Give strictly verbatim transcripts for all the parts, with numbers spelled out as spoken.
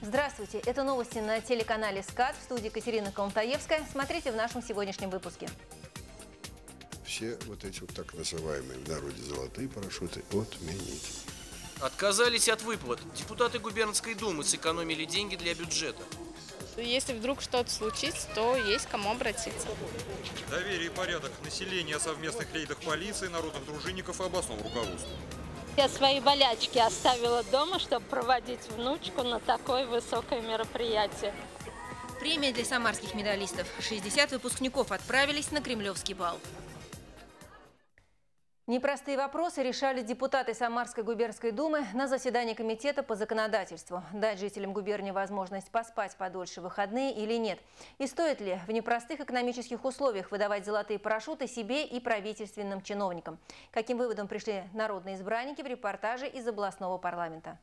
Здравствуйте, это новости на телеканале СКАТ. В студии Катерина Колонтаевская. Смотрите в нашем сегодняшнем выпуске. Все вот эти вот так называемые в народе золотые парашюты отменить. Отказались от выплат. Депутаты губернской думы сэкономили деньги для бюджета. Если вдруг что-то случится, то есть к кому обратиться. Доверие и порядок населения о совместных рейдах полиции, народных дружинников и областного руководства. Я свои болячки оставила дома, чтобы проводить внучку на такое высокое мероприятие. Премия для самарских медалистов. шестьдесят выпускников отправились на Кремлевский бал. Непростые вопросы решали депутаты Самарской губернской думы на заседании комитета по законодательству. Дать жителям губернии возможность поспать подольше в выходные или нет? И стоит ли в непростых экономических условиях выдавать золотые парашюты себе и правительственным чиновникам? Каким выводом пришли народные избранники в репортаже из областного парламента?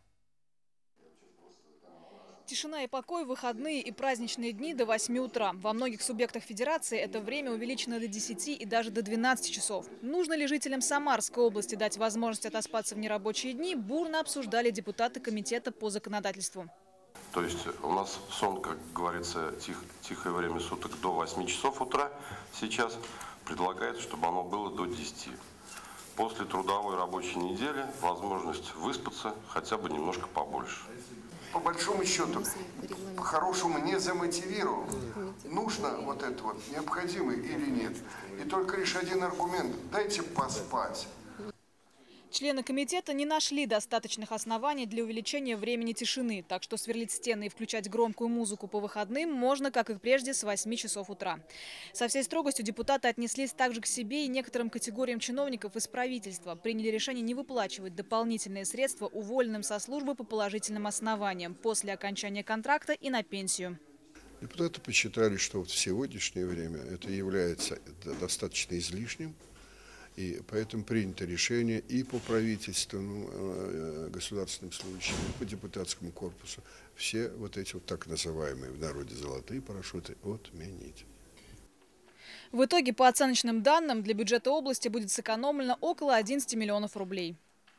Тишина и покой в выходные и праздничные дни до восьми утра. Во многих субъектах федерации это время увеличено до десяти и даже до двенадцати часов. Нужно ли жителям Самарской области дать возможность отоспаться в нерабочие дни, бурно обсуждали депутаты комитета по законодательству. То есть у нас сон, как говорится, тих, тихое время суток до восьми часов утра. Сейчас предлагается, чтобы оно было до десяти. После трудовой рабочей недели возможность выспаться хотя бы немножко побольше. По большому счету, по-хорошему не замотивировал. Нужно вот это вот, необходимо или нет. И только лишь один аргумент – дайте поспать. Члены комитета не нашли достаточных оснований для увеличения времени тишины, так что сверлить стены и включать громкую музыку по выходным можно, как и прежде, с восьми часов утра. Со всей строгостью депутаты отнеслись также к себе и некоторым категориям чиновников из правительства. Приняли решение не выплачивать дополнительные средства уволенным со службы по положительным основаниям после окончания контракта и на пенсию. Депутаты посчитали, что в сегодняшнее время это является достаточно излишним. И поэтому принято решение и по правительственным э, государственным случаям, и по депутатскому корпусу все вот эти вот так называемые в народе золотые парашюты отменить. В итоге, по оценочным данным, для бюджета области будет сэкономлено около одиннадцати миллионов рублей.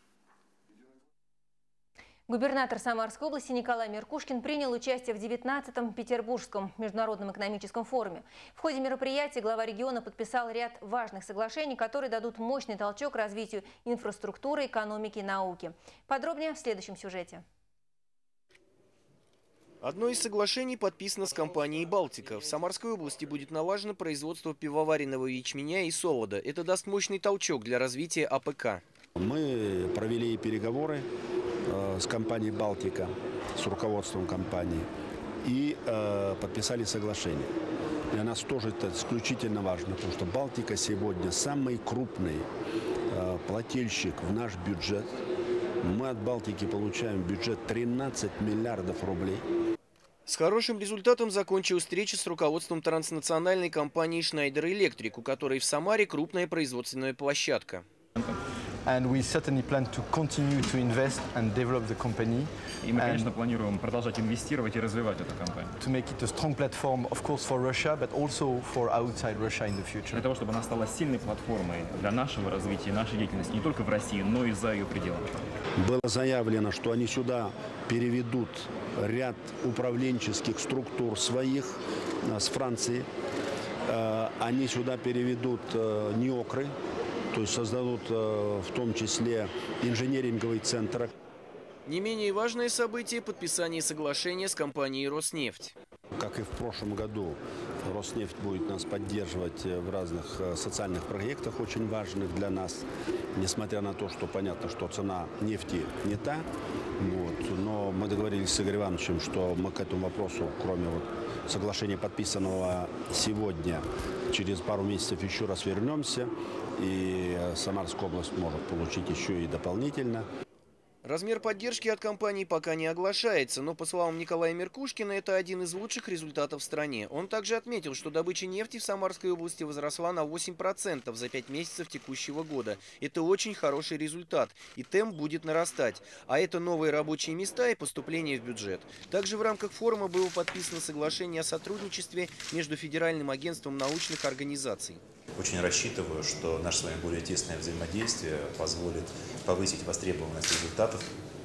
Губернатор Самарской области Николай Меркушкин принял участие в девятнадцатом Петербургском международном экономическом форуме. В ходе мероприятия глава региона подписал ряд важных соглашений, которые дадут мощный толчок развитию инфраструктуры, экономики и науки. Подробнее в следующем сюжете. Одно из соглашений подписано с компанией «Балтика». В Самарской области будет налажено производство пивоваренного ячменя и солода. Это даст мощный толчок для развития А П К. Мы провели переговоры с компанией «Балтика», с руководством компании и э, подписали соглашение. Для нас тоже это исключительно важно, потому что «Балтика» сегодня самый крупный э, плательщик в наш бюджет. Мы от «Балтики» получаем бюджет тринадцать миллиардов рублей. С хорошим результатом закончилась встреча с руководством транснациональной компании «Шнайдер Электрик», у которой в Самаре крупная производственная площадка. And we certainly plan to continue to invest and develop the company. И мы, конечно, планируем продолжать инвестировать и развивать эту компанию. To make it a strong platform, of course, for Russia, but also for outside Russia in the future. Для того, чтобы она стала сильной платформой для нашего развития, нашей деятельности не только в России, но и за ее пределами. Было заявлено, что они сюда переведут ряд управленческих структур своих с Франции. Они сюда переведут неокры. То есть создадут э, в том числе инженеринговый центр. Не менее важное событие – подписание соглашения с компанией «Роснефть». Как и в прошлом году, «Роснефть» будет нас поддерживать в разных социальных проектах, очень важных для нас. Несмотря на то, что понятно, что цена нефти не та. Вот, но мы договорились с Игорем Ивановичем, что мы к этому вопросу, кроме вот соглашения, подписанного сегодня, через пару месяцев еще раз вернемся. И Самарская область может получить еще и дополнительно. Размер поддержки от компании пока не оглашается, но, по словам Николая Меркушкина, это один из лучших результатов в стране. Он также отметил, что добыча нефти в Самарской области возросла на восемь процентов за пять месяцев текущего года. Это очень хороший результат, и темп будет нарастать. А это новые рабочие места и поступления в бюджет. Также в рамках форума было подписано соглашение о сотрудничестве между Федеральным агентством научных организаций. Очень рассчитываю, что наше с вами более тесное взаимодействие позволит повысить востребованность результатов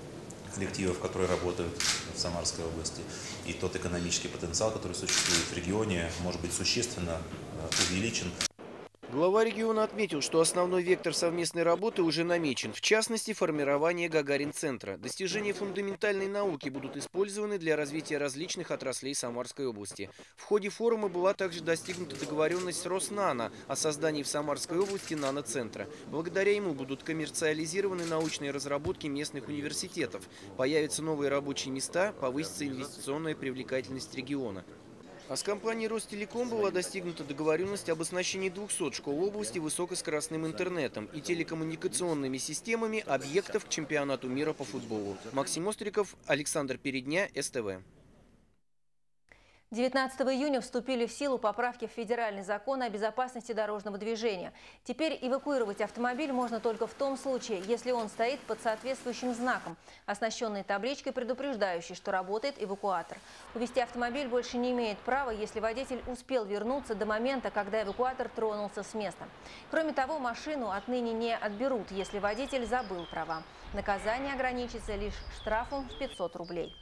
коллективов, которые работают в Самарской области, и тот экономический потенциал, который существует в регионе, может быть существенно увеличен. Глава региона отметил, что основной вектор совместной работы уже намечен, в частности, формирование Гагарин-центра. Достижения фундаментальной науки будут использованы для развития различных отраслей Самарской области. В ходе форума была также достигнута договоренность с Роснано о создании в Самарской области наноцентра. Благодаря ему будут коммерциализированы научные разработки местных университетов, появятся новые рабочие места, повысится инвестиционная привлекательность региона. А с компанией Ростелеком была достигнута договоренность об оснащении двухсот школ области высокоскоростным интернетом и телекоммуникационными системами объектов к чемпионату мира по футболу. Максим Остриков, Александр Передня, СТВ. девятнадцатого июня вступили в силу поправки в федеральный закон о безопасности дорожного движения. Теперь эвакуировать автомобиль можно только в том случае, если он стоит под соответствующим знаком, оснащенной табличкой, предупреждающей, что работает эвакуатор. Увезти автомобиль больше не имеет права, если водитель успел вернуться до момента, когда эвакуатор тронулся с места. Кроме того, машину отныне не отберут, если водитель забыл права. Наказание ограничится лишь штрафом в пятьсот рублей.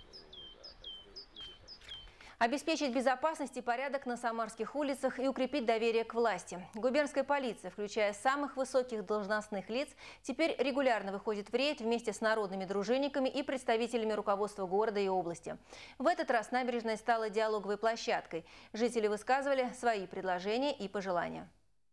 Обеспечить безопасность и порядок на самарских улицах и укрепить доверие к власти. Губернская полиция, включая самых высоких должностных лиц, теперь регулярно выходит в рейд вместе с народными дружинниками и представителями руководства города и области. В этот раз набережная стала диалоговой площадкой. Жители высказывали свои предложения и пожелания.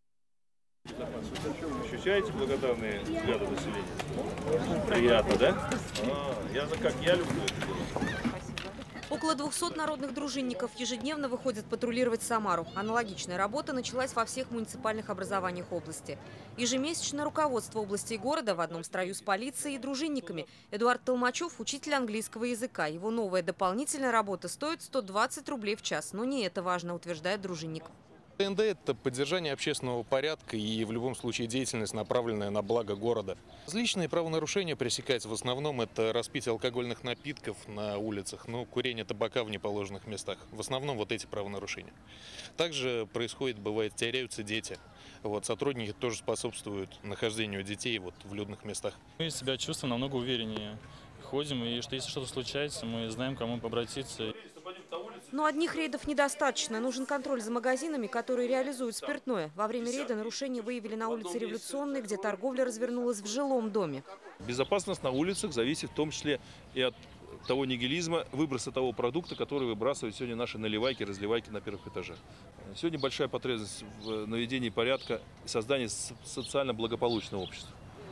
Ощущаете благодарные взгляды населения? Приятно, да? А, я за как я люблю это дело. Около двухсот народных дружинников ежедневно выходят патрулировать Самару. Аналогичная работа началась во всех муниципальных образованиях области. Ежемесячно руководство области и города в одном строю с полицией и дружинниками. Эдуард Толмачев – учитель английского языка. Его новая дополнительная работа стоит сто двадцать рублей в час. Но не это важно, утверждает дружинник. ТНД – это поддержание общественного порядка и в любом случае деятельность, направленная на благо города. Различные правонарушения пресекать в основном это распитие алкогольных напитков на улицах, ну, курение табака в неположенных местах. В основном вот эти правонарушения. Также происходит, бывает, теряются дети. Вот, сотрудники тоже способствуют нахождению детей вот, в людных местах. Мы себя чувствуем намного увереннее. Ходим, и что если что-то случается, мы знаем, к кому обратиться. Но одних рейдов недостаточно. Нужен контроль за магазинами, которые реализуют спиртное. Во время рейда нарушения выявили на улице Революционной, где торговля развернулась в жилом доме. Безопасность на улицах зависит в том числе и от того нигилизма, выброса того продукта, который выбрасывают сегодня наши наливайки, разливайки на первых этажах. Сегодня большая потребность в наведении порядка и создании социально благополучного общества.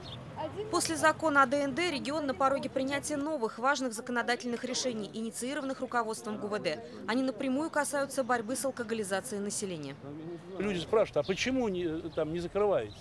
После закона о ДНД регион на пороге принятия новых важных законодательных решений, инициированных руководством ГУВД. Они напрямую касаются борьбы с алкоголизацией населения. Люди спрашивают, а почему не, там не закрываете?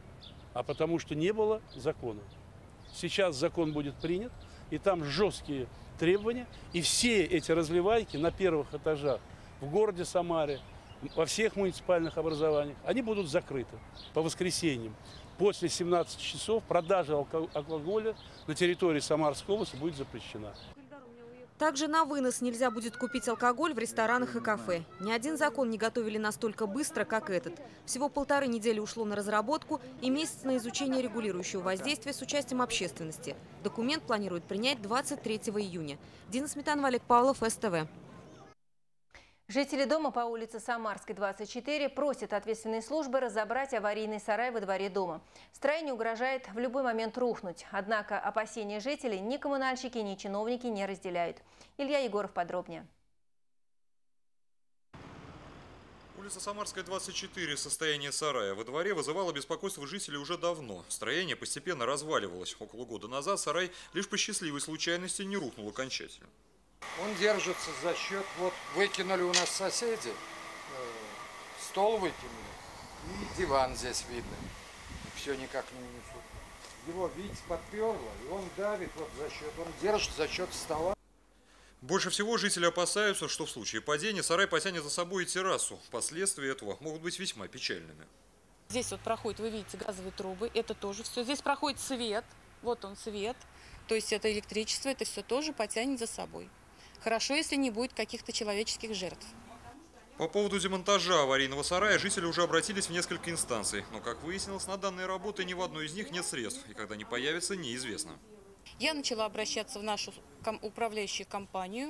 А потому что не было закона. Сейчас закон будет принят, и там жесткие требования. И все эти разливайки на первых этажах в городе Самаре, во всех муниципальных образованиях, они будут закрыты по воскресеньям. После семнадцати часов продажа алкоголя на территории Самарской области будет запрещена. Также на вынос нельзя будет купить алкоголь в ресторанах и кафе. Ни один закон не готовили настолько быстро, как этот. Всего полторы недели ушло на разработку и месяц на изучение регулирующего воздействия с участием общественности. Документ планируют принять двадцать третьего июня. Дина Сметанова, Олег Павлов, СТВ. Жители дома по улице Самарской, двадцать четыре просят ответственные службы разобрать аварийный сарай во дворе дома. Строение угрожает в любой момент рухнуть. Однако опасения жителей ни коммунальщики, ни чиновники не разделяют. Илья Егоров подробнее. Улица Самарская, двадцать четыре. Состояние сарая во дворе вызывало беспокойство жителей уже давно. Строение постепенно разваливалось. Около года назад сарай лишь по счастливой случайности не рухнул окончательно. Он держится за счет, вот выкинули у нас соседи, э, стол выкинули и диван здесь видно. Все никак не унесут. Его, видите, подперло, и он давит вот за счет, он держит за счет стола. Больше всего жители опасаются, что в случае падения сарай потянет за собой и террасу. Последствия этого могут быть весьма печальными. Здесь вот проходит, вы видите, газовые трубы, это тоже все. Здесь проходит свет, вот он свет, то есть это электричество, это все тоже потянет за собой. Хорошо, если не будет каких-то человеческих жертв. По поводу демонтажа аварийного сарая жители уже обратились в несколько инстанций. Но, как выяснилось, на данные работы ни в одной из них нет средств. И когда они появятся, неизвестно. Я начала обращаться в нашу управляющую компанию.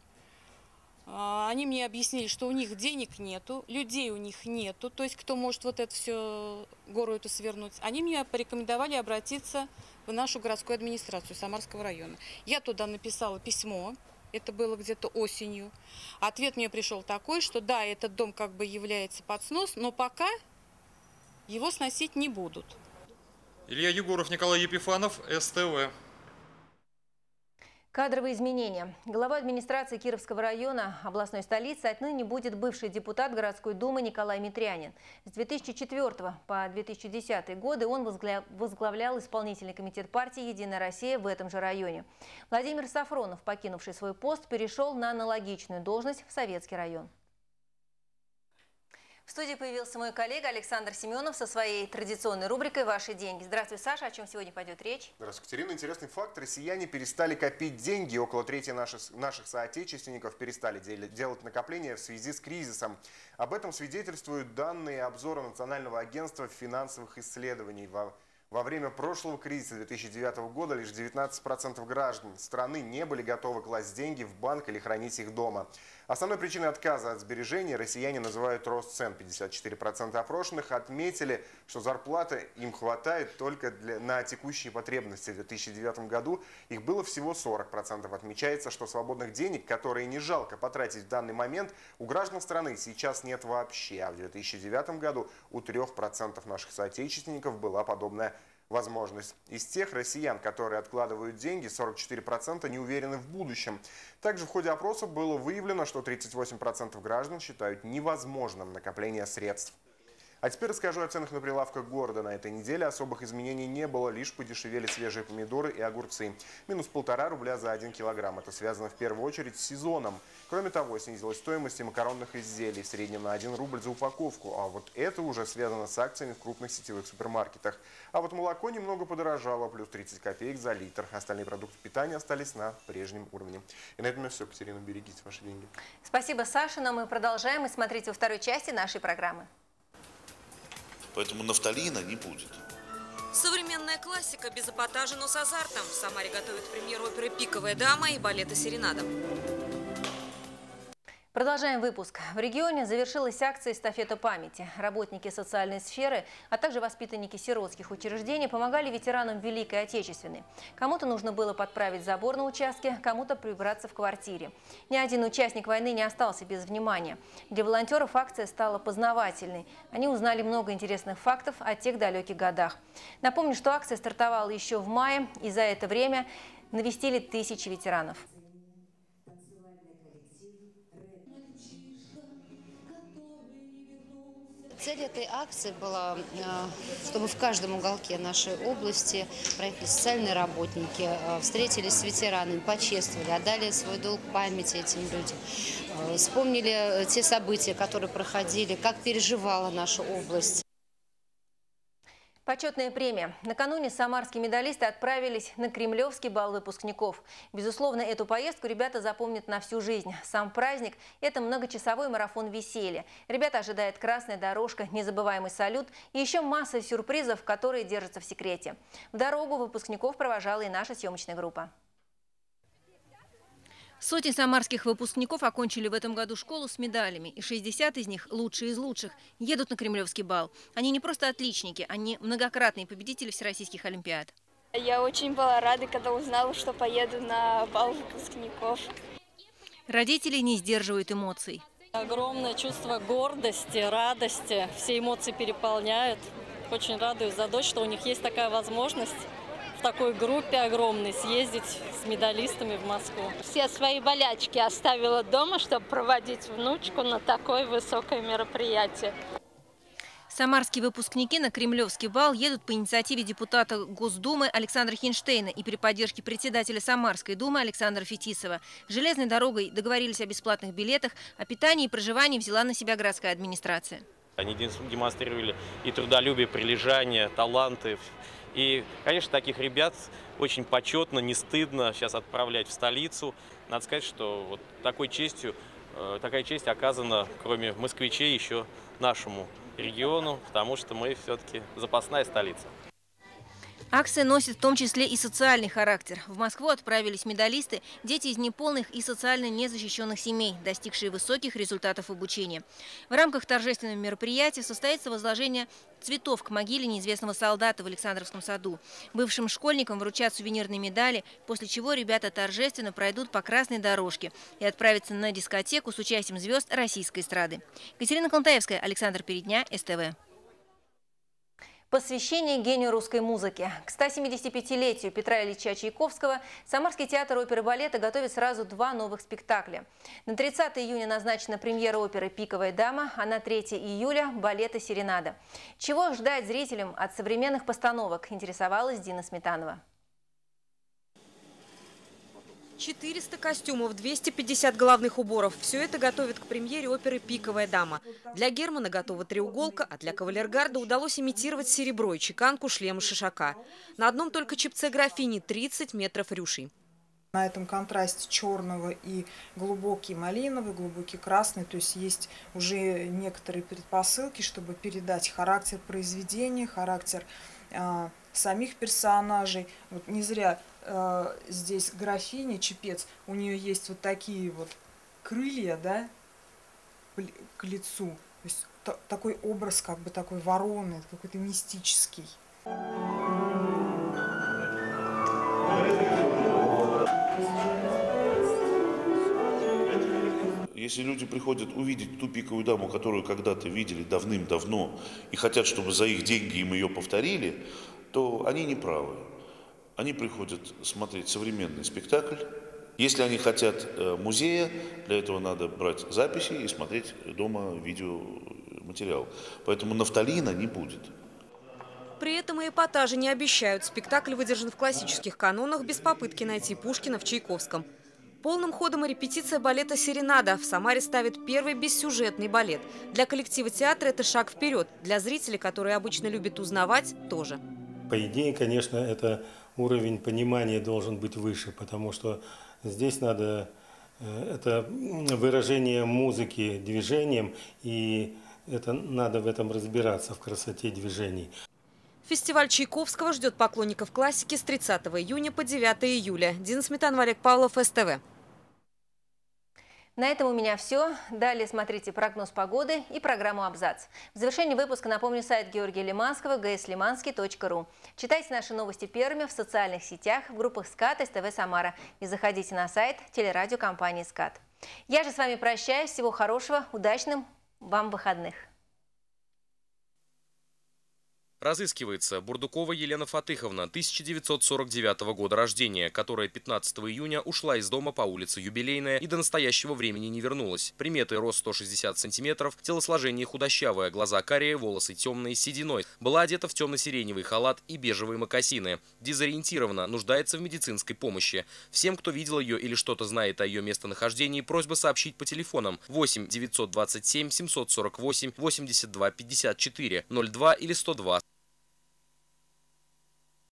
Они мне объяснили, что у них денег нету, людей у них нету, то есть кто может вот это все, гору эту свернуть. Они мне порекомендовали обратиться в нашу городскую администрацию Самарского района. Я туда написала письмо, это было где-то осенью. Ответ мне пришел такой, что да, этот дом как бы является под снос, но пока его сносить не будут. Илья Егоров, Николай Епифанов, эс тэ вэ. Кадровые изменения. Глава администрации Кировского района областной столицы отныне будет бывший депутат городской думы Николай Митрянин. С две тысячи четвёртого по две тысячи десятый годы он возглавлял исполнительный комитет партии «Единая Россия» в этом же районе. Владимир Сафронов, покинувший свой пост, перешел на аналогичную должность в Советский район. В студии появился мой коллега Александр Семенов со своей традиционной рубрикой «Ваши деньги». Здравствуй, Саша. О чем сегодня пойдет речь? Здравствуйте, Катерина. Интересный факт. Россияне перестали копить деньги. Около трети наших, наших соотечественников перестали делать накопления в связи с кризисом. Об этом свидетельствуют данные обзора Национального агентства финансовых исследований. Во, во время прошлого кризиса две тысячи девятого года лишь девятнадцать процентов граждан страны не были готовы класть деньги в банк или хранить их дома. Основной причиной отказа от сбережений россияне называют рост цен. пятьдесят четыре процента опрошенных отметили, что зарплаты им хватает только для, на текущие потребности. В две тысячи девятом году их было всего сорок процентов. Отмечается, что свободных денег, которые не жалко потратить в данный момент, у граждан страны сейчас нет вообще. А в две тысячи девятом году у трёх процентов наших соотечественников была подобная возможность. Из тех россиян, которые откладывают деньги, сорок четыре процента не уверены в будущем. Также в ходе опроса было выявлено, что тридцать восемь процентов граждан считают невозможным накопление средств. А теперь расскажу о ценах на прилавках города. На этой неделе особых изменений не было, лишь подешевели свежие помидоры и огурцы. Минус полтора рубля за один килограмм. Это связано в первую очередь с сезоном. Кроме того, снизилась стоимость и макаронных изделий в среднем на один рубль за упаковку. А вот это уже связано с акциями в крупных сетевых супермаркетах. А вот молоко немного подорожало, плюс тридцать копеек за литр. Остальные продукты питания остались на прежнем уровне. И на этом у меня все. Катерина, берегите ваши деньги. Спасибо, Саша. Но мы продолжаем и смотрите во второй части нашей программы. Поэтому нафталина не будет. Современная классика без эпатажа, но с азартом. В Самаре готовят премьеру оперы «Пиковая дама» и балета «Серенада». Продолжаем выпуск. В регионе завершилась акция «Эстафета памяти». Работники социальной сферы, а также воспитанники сиротских учреждений помогали ветеранам Великой Отечественной. Кому-то нужно было подправить забор на участке, кому-то прибраться в квартире. Ни один участник войны не остался без внимания. Для волонтеров акция стала познавательной. Они узнали много интересных фактов о тех далеких годах. Напомню, что акция стартовала еще в мае, и за это время навестили тысячи ветеранов. Цель этой акции была, чтобы в каждом уголке нашей области проехали социальные работники, встретились с ветеранами, почествовали, отдали свой долг памяти этим людям, вспомнили те события, которые проходили, как переживала наша область. Почетная премия. Накануне самарские медалисты отправились на Кремлевский бал выпускников. Безусловно, эту поездку ребята запомнят на всю жизнь. Сам праздник – это многочасовой марафон веселья. Ребята ожидает красная дорожка, незабываемый салют и еще масса сюрпризов, которые держатся в секрете. В дорогу выпускников провожала и наша съемочная группа. Сотни самарских выпускников окончили в этом году школу с медалями, и шестьдесят из них, лучшие из лучших, едут на Кремлевский бал. Они не просто отличники, они многократные победители всероссийских олимпиад. Я очень была рада, когда узнала, что поеду на бал выпускников. Родители не сдерживают эмоций. Огромное чувство гордости, радости, все эмоции переполняют. Очень радуюсь за дочь, что у них есть такая возможность в такой группе огромной съездить с медалистами в Москву. Все свои болячки оставила дома, чтобы проводить внучку на такое высокое мероприятие. Самарские выпускники на Кремлевский бал едут по инициативе депутата Госдумы Александра Хинштейна и при поддержке председателя Самарской думы Александра Фетисова. Железной дорогой договорились о бесплатных билетах, о питании и проживании взяла на себя городская администрация. Они демонстрировали и трудолюбие, прилежание, таланты. И, конечно, таких ребят очень почетно, не стыдно сейчас отправлять в столицу. Надо сказать, что вот такой честью, такая честь оказана, кроме москвичей, еще нашему региону, потому что мы все-таки запасная столица. Акция носит в том числе и социальный характер. В Москву отправились медалисты, дети из неполных и социально незащищенных семей, достигшие высоких результатов обучения. В рамках торжественного мероприятия состоится возложение цветов к могиле неизвестного солдата в Александровском саду. Бывшим школьникам вручат сувенирные медали, после чего ребята торжественно пройдут по красной дорожке и отправятся на дискотеку с участием звезд российской эстрады. Катерина Колтаевская, Александр Передня, СТВ. Посвящение гению русской музыки. К стосемидесятипятилетию Петра Ильича Чайковского Самарский театр оперы и балета готовит сразу два новых спектакля. На тридцатое июня назначена премьера оперы «Пиковая дама», а на третье июля – балета «Серенада». Чего ждать зрителям от современных постановок, интересовалась Дина Сметанова. четыреста костюмов, двести пятьдесят головных уборов. Все это готовят к премьере оперы «Пиковая дама». Для Германа готова треуголка, а для кавалергарда удалось имитировать серебро и чеканку шлема шишака. На одном только чепце графини тридцать метров рюшей. На этом контрасте черного и глубокий малиновый, глубокий красный. То есть есть уже некоторые предпосылки, чтобы передать характер произведения, характер э, самих персонажей. Вот не зря э, здесь графиня, чепец, у нее есть вот такие вот крылья, да, к лицу. То есть такой образ, как бы такой вороны, какой-то мистический. Если люди приходят увидеть ту пиковую даму, которую когда-то видели давным-давно, и хотят, чтобы за их деньги им ее повторили, то они не правы. Они приходят смотреть современный спектакль. Если они хотят музея, для этого надо брать записи и смотреть дома видеоматериал. Поэтому нафталина не будет. При этом и эпатажи не обещают. Спектакль выдержан в классических канонах без попытки найти Пушкина в Чайковском. Полным ходом и репетиция балета «Серенада». В Самаре ставят первый бессюжетный балет. Для коллектива театра это шаг вперед. Для зрителей, которые обычно любят узнавать, тоже. По идее, конечно, это уровень понимания должен быть выше, потому что здесь надо это выражение музыки движением, и это надо в этом разбираться, в красоте движений. Фестиваль Чайковского ждет поклонников классики с тридцатого июня по девятое июля. Дина Сметанова, Олег Павлов, СТВ. На этом у меня все. Далее смотрите прогноз погоды и программу «Абзац». В завершении выпуска напомню сайт Георгия Лиманского гэ эс лиманский точка ру. Читайте наши новости первыми в социальных сетях, в группах СКАТ, СТВ Самара и заходите на сайт телерадиокомпании СКАТ. Я же с вами прощаюсь. Всего хорошего, удачным вам выходных. Разыскивается Бурдукова Елена Фатыховна, тысяча девятьсот сорок девятого года рождения, которая пятнадцатого июня ушла из дома по улице Юбилейная и до настоящего времени не вернулась. Приметы: рост сто шестьдесят сантиметров, телосложение худощавое, глаза карие, волосы темные с сединой. Была одета в темно-сиреневый халат и бежевые мокасины. Дезориентирована, нуждается в медицинской помощи. Всем, кто видел ее или что-то знает о ее местонахождении, просьба сообщить по телефонам восемь девятьсот двадцать семь семьсот сорок восемь восемьдесят два пятьдесят четыре ноль два или сто два.